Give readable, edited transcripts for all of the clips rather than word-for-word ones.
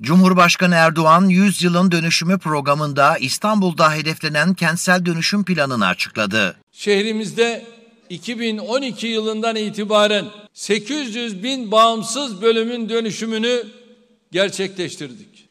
Cumhurbaşkanı Erdoğan, 100 yılın dönüşümü programında İstanbul'da hedeflenen kentsel dönüşüm planını açıkladı. Şehrimizde 2012 yılından itibaren 800 bin bağımsız bölümün dönüşümünü gerçekleştirdik.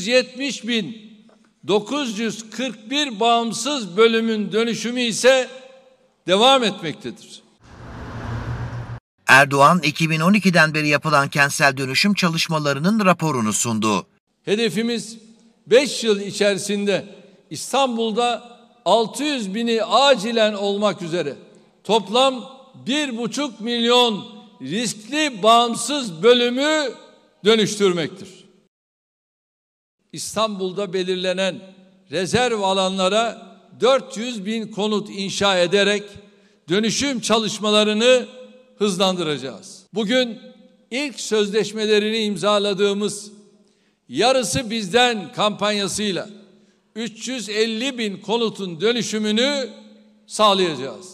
170.941 bağımsız bölümün dönüşümü ise devam etmektedir. Erdoğan, 2012'den beri yapılan kentsel dönüşüm çalışmalarının raporunu sundu. Hedefimiz 5 yıl içerisinde İstanbul'da 600 bini acilen olmak üzere toplam 1,5 milyon riskli bağımsız bölümü dönüştürmektir. İstanbul'da belirlenen rezerv alanlara 400 bin konut inşa ederek dönüşüm çalışmalarını hızlandıracağız. Bugün ilk sözleşmelerini imzaladığımız "Yarısı Bizden" kampanyasıyla 350 bin konutun dönüşümünü sağlayacağız.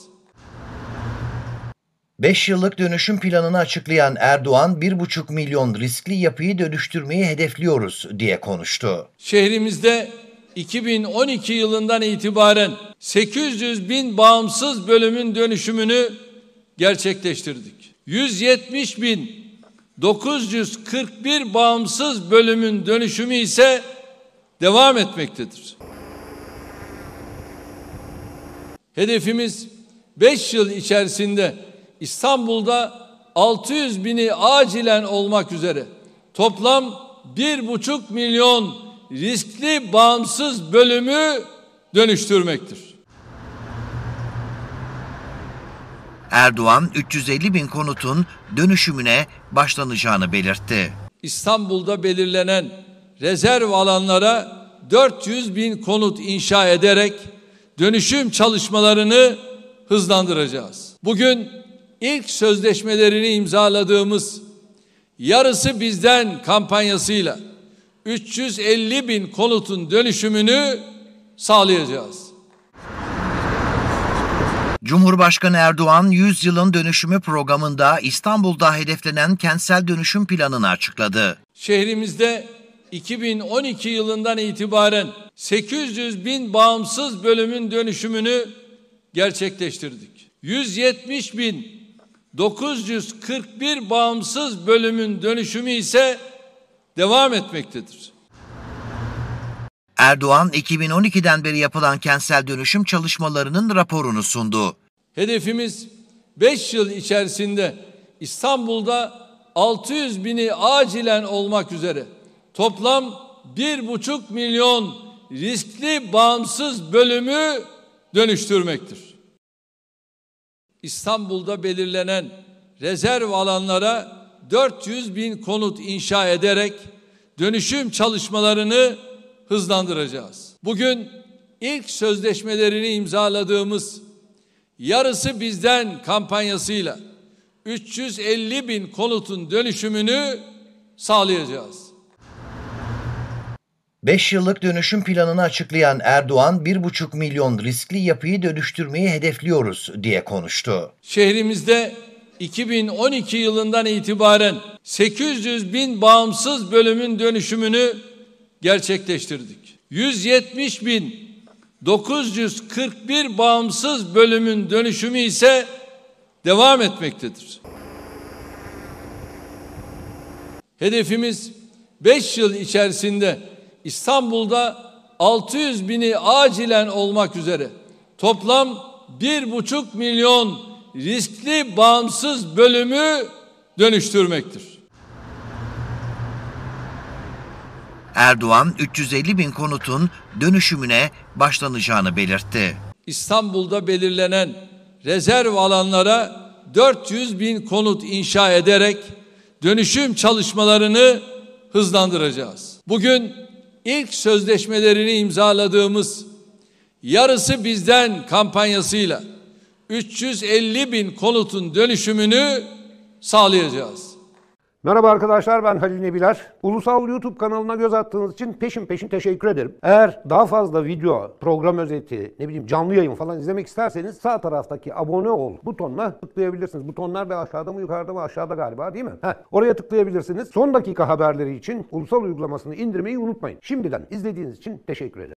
5 yıllık dönüşüm planını açıklayan Erdoğan, 1,5 milyon riskli yapıyı dönüştürmeyi hedefliyoruz diye konuştu. Şehrimizde 2012 yılından itibaren 800 bin bağımsız bölümün dönüşümünü gerçekleştirdik. 170.941 bağımsız bölümün dönüşümü ise devam etmektedir. Hedefimiz 5 yıl içerisinde İstanbul'da 600 bini acilen olmak üzere toplam 1,5 milyon riskli bağımsız bölümü dönüştürmektir. Erdoğan, 350 bin konutun dönüşümüne başlanacağını belirtti. İstanbul'da belirlenen rezerv alanlara 400 bin konut inşa ederek dönüşüm çalışmalarını hızlandıracağız. Bugün ilk sözleşmelerini imzaladığımız "Yarısı Bizden" kampanyasıyla 350 bin konutun dönüşümünü sağlayacağız. Cumhurbaşkanı Erdoğan, 100 yılın dönüşümü programında İstanbul'da hedeflenen kentsel dönüşüm planını açıkladı. Şehrimizde 2012 yılından itibaren 800 bin bağımsız bölümün dönüşümünü gerçekleştirdik. 170.941 bağımsız bölümün dönüşümü ise devam etmektedir. Erdoğan, 2012'den beri yapılan kentsel dönüşüm çalışmalarının raporunu sundu. Hedefimiz 5 yıl içerisinde İstanbul'da 600 bini acilen olmak üzere toplam 1,5 milyon riskli bağımsız bölümü dönüştürmektir. İstanbul'da belirlenen rezerv alanlara 400 bin konut inşa ederek dönüşüm çalışmalarını hızlandıracağız. Bugün ilk sözleşmelerini imzaladığımız "Yarısı Bizden" kampanyasıyla 350 bin konutun dönüşümünü sağlayacağız. 5 yıllık dönüşüm planını açıklayan Erdoğan, 1,5 milyon riskli yapıyı dönüştürmeyi hedefliyoruz diye konuştu. Şehrimizde 2012 yılından itibaren 800 bin bağımsız bölümün dönüşümünü gerçekleştirdik. 170.941 bağımsız bölümün dönüşümü ise devam etmektedir. Hedefimiz 5 yıl içerisinde İstanbul'da 600 bini acilen olmak üzere toplam 1,5 milyon riskli bağımsız bölümü dönüştürmektir. Erdoğan, 350 bin konutun dönüşümüne başlanacağını belirtti. İstanbul'da belirlenen rezerv alanlara 400 bin konut inşa ederek dönüşüm çalışmalarını hızlandıracağız. Bugün ilk sözleşmelerini imzaladığımız "Yarısı Bizden" kampanyasıyla 350 bin konutun dönüşümünü sağlayacağız. Merhaba arkadaşlar, ben Halil Nebiler. Ulusal YouTube kanalına göz attığınız için peşin teşekkür ederim. Eğer daha fazla video, program özeti, canlı yayın falan izlemek isterseniz sağ taraftaki abone ol butonuna tıklayabilirsiniz. Butonlar da aşağıda mı yukarıda mı? Aşağıda galiba, değil mi? Oraya tıklayabilirsiniz. Son dakika haberleri için Ulusal uygulamasını indirmeyi unutmayın. Şimdiden izlediğiniz için teşekkür ederim.